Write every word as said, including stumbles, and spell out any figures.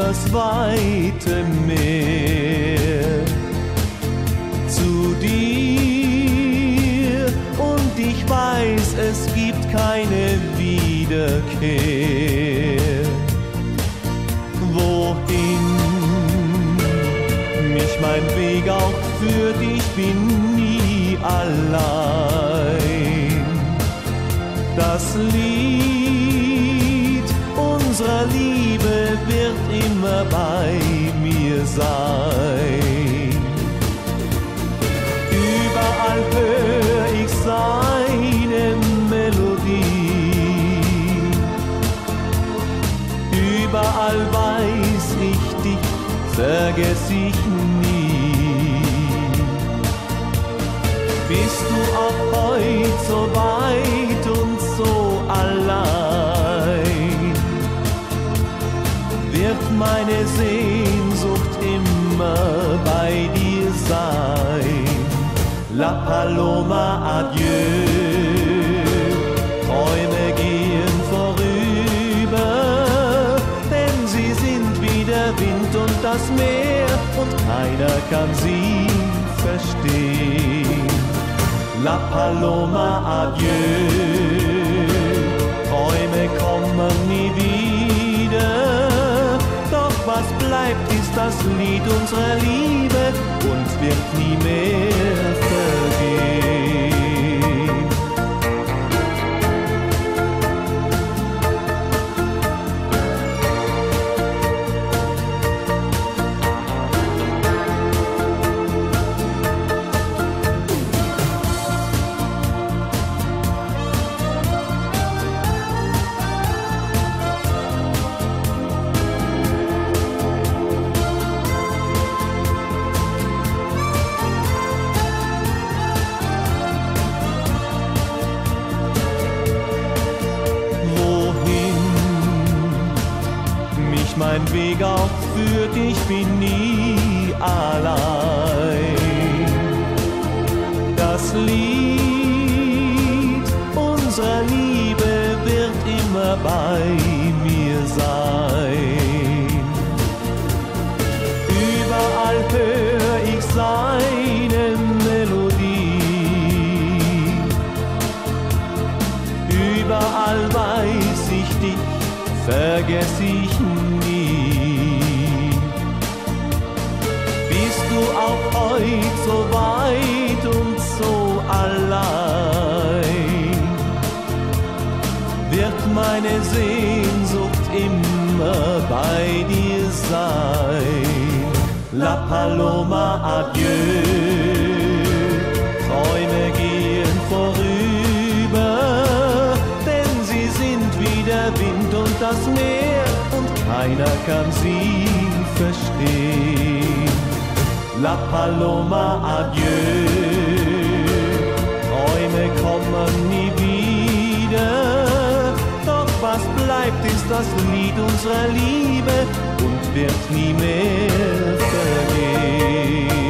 das weite Meer zu dir, und ich weiß, es gibt keine Wiederkehr. Wohin mich mein Weg auch führt, ich bin nie allein. Das Lied unserer Liebe wird immer bei mir sein. Überall hör ich seine Melodie. Überall weiß ich, dich vergess ich nie. Bist du auch heut so weit und so allein, wird meine Sehnsucht immer bei dir sein. La Paloma, adieu, Träume gehen vorüber, denn sie sind wie der Wind und das Meer, und keiner kann sie verstehen. La Paloma, adieu, Träume kommen nie wieder, doch was bleibt, ist das Lied unserer Liebe und wird nie mehr vergehen. Mein Weg auch führt, ich bin nie allein. Das Lied unserer Liebe wird immer bei mir sein. Überall hör ich seine Melodie. Überall weiß ich dich, vergess ich nie. Bist du auch heut so weit und so allein, wird meine Sehnsucht immer bei dir sein. La Paloma, adieu, Träume gehen vorüber, denn sie sind wie der Wind und das Meer, und keiner kann sie verstehen. La Paloma, adieu, Träume kommen nie wieder, doch was bleibt, ist das Lied unserer Liebe und wird nie mehr vergehen.